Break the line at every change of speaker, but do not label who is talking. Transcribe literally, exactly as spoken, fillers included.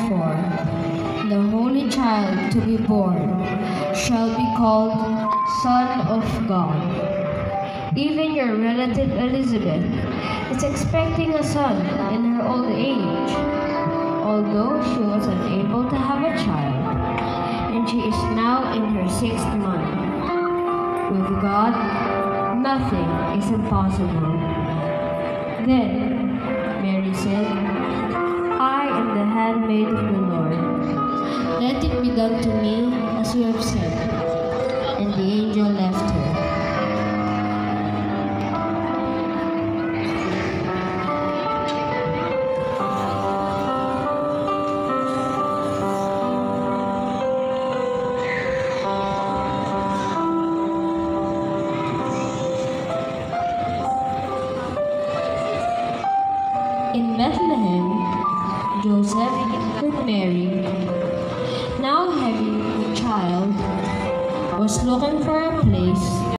Therefore, the Holy Child to be born shall be called Son of God. Even your relative Elizabeth is expecting a son in her old age, although she was unable to have a child, and she is now in her sixth month. With God, nothing is impossible. Then Mary said, I am the handmaid of the Lord. Let it be done to me as you have said. And the angel left her. In Bethlehem, Joseph and Mary, now having a child, was looking for a place